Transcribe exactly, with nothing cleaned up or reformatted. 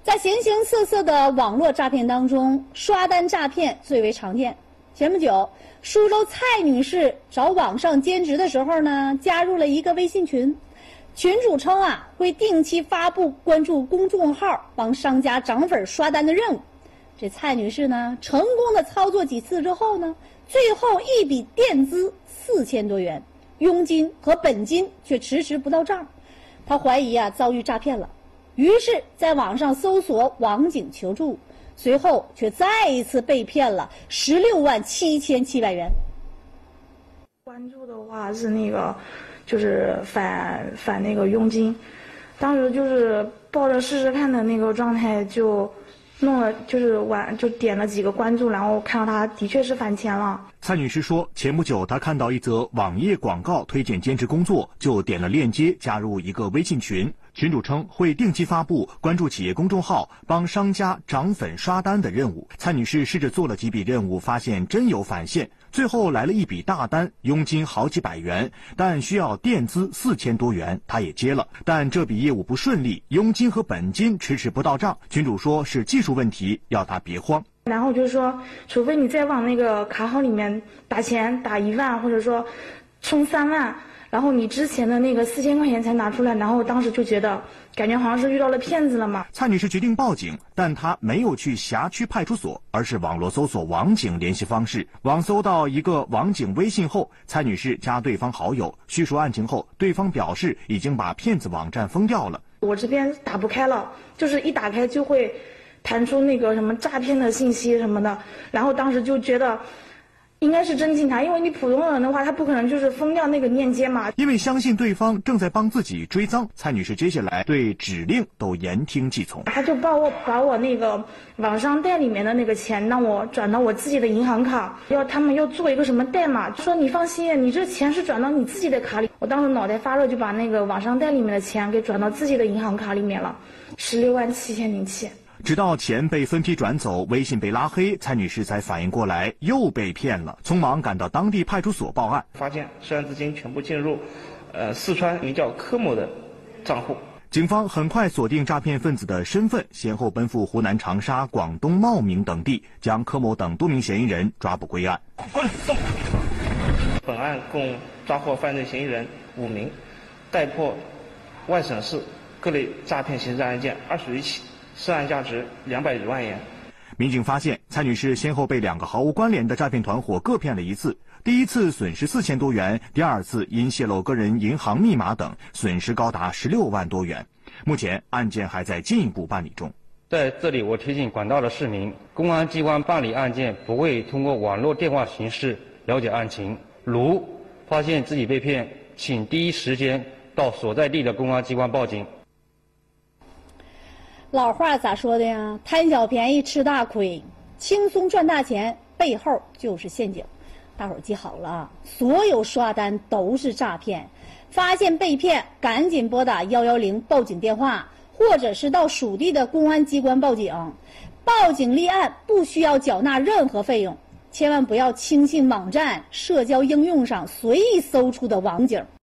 在形形色色的网络诈骗当中，刷单诈骗最为常见。前不久，苏州蔡女士找网上兼职的时候呢，加入了一个微信群，群主称啊会定期发布关注公众号帮商家涨粉刷单的任务。这蔡女士呢，成功的操作几次之后呢，最后一笔垫资四千多元，佣金和本金却迟迟不到账。她怀疑啊遭遇诈骗了。于是，在网上搜索网警求助，随后却再一次被骗了十六万七千七百元。 关注的话是那个，就是返返那个佣金，当时就是抱着试试看的那个状态，就弄了，就是晚就点了几个关注，然后看到他的确是返钱了。 蔡女士说，前不久她看到一则网页广告推荐兼职工作，就点了链接加入一个微信群。群主称会定期发布关注企业公众号帮商家涨粉刷单的任务。蔡女士试着做了几笔任务，发现真有返现，最后来了一笔大单，佣金好几百元，但需要垫资四千多元，她也接了。但这笔业务不顺利，佣金和本金迟迟不到账。群主说是技术问题，要她别慌。 然后就是说，除非你再往那个卡号里面打钱，打一万，或者说充三万。然后你之前的那个四千块钱才拿出来，然后当时就觉得感觉好像是遇到了骗子了嘛。 蔡女士决定报警，但她没有去辖区派出所，而是网络搜索网警联系方式。网搜到一个网警微信后，蔡女士加对方好友，叙述案情后，对方表示已经把骗子网站封掉了。 我这边打不开了，就是一打开就会弹出那个什么诈骗的信息什么的，然后当时就觉得应该是真警察，因为你普通人的话，他不可能就是封掉那个链接嘛。 因为相信对方正在帮自己追赃，蔡女士接下来对指令都言听计从。 他就把我把我那个网商贷里面的那个钱让我转到我自己的银行卡，要他们要做一个什么代码，说你放心，你这钱是转到你自己的卡里。我当时脑袋发热，就把那个网商贷里面的钱给转到自己的银行卡里面了，十六万七千零七。 直到钱被分批转走，微信被拉黑，蔡女士才反应过来又被骗了，匆忙赶到当地派出所报案， 发现涉案资金全部进入呃四川名叫柯某的账户。 警方很快锁定诈骗分子的身份，先后奔赴湖南长沙、广东茂名等地，将柯某等多名嫌疑人抓捕归案。 本案共抓获犯罪嫌疑人五名，逮破外省市各类诈骗刑事案件二十余起，涉案价值两百余万元。 民警发现，蔡女士先后被两个毫无关联的诈骗团伙各骗了一次，第一次损失四千多元，第二次因泄露个人银行密码等，损失高达十六万多元。目前案件还在进一步办理中。 在这里，我提醒广大的市民，公安机关办理案件不会通过网络电话形式了解案情，如发现自己被骗，请第一时间到所在地的公安机关报警。 老话咋说的呀？贪小便宜吃大亏，轻松赚大钱背后就是陷阱。大伙儿记好了，所有刷单都是诈骗。发现被骗，赶紧拨打一一零报警电话，或者是到属地的公安机关报警。报警立案不需要缴纳任何费用，千万不要轻信网站、社交应用上随意搜出的网警。